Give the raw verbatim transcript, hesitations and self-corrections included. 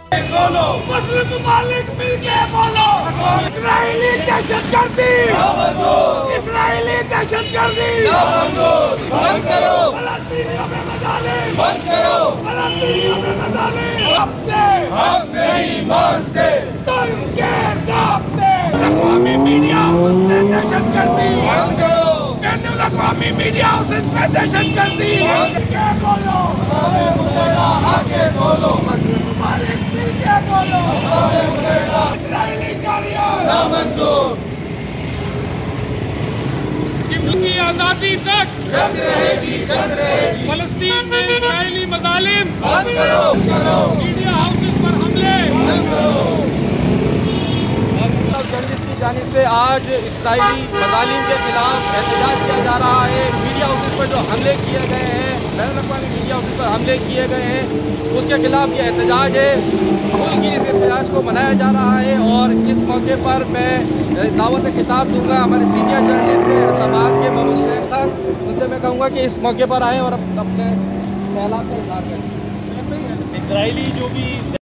बोलो, मुस्लिम ममालिक मिलके बोलो, इस्राएली दहशतगर्दी, इस्राएली दहशतगर्दी बंद करो, फलस्तीनियों पे मजालिम बंद करो, फलस्तीनियों पे मजालिम हमसे हम नहीं मानते, तुम के दापते, अक़वामी मीडिया उसने दहशतगर्दी बंद करो, बैनुल अक़वामी मीडिया उसने दहशतगर्दी बंद के बोलो, आगे बोलो, मुस्लिम ममालिक मिलके बोलो, इस्राएली जालियां नामंजूर, की आजादी तक जंग रहेगी, जंग रहेगी, फलस्तीन में इस्राएली मजालिम बंद करो, करो, मीडिया हाउसेस पर हमले बंद करो। जर्नलिस्ट की जानिब से आज इस्राएली मजालिम के खिलाफ एहतजाज किया जा रहा है। मीडिया हाउसेस पर जो हमले किए गए हैं, बैनुल अक़वामी मीडिया हाउसेस पर हमले किए गए हैं, उसके खिलाफ ये एहतजाज है। मुल्क की इस एहतजाज को मनाया जा रहा है और इस मौके पर मैं दावत खिताब दूंगा हमारे सीनियर जर्नलिस्ट हैं हैदराबाद के महमूद हुसैन खान, उनसे मैं कहूँगा कि इस मौके पर आए और अपने ख्यालात को इज़हार करें। इजरायली जो भी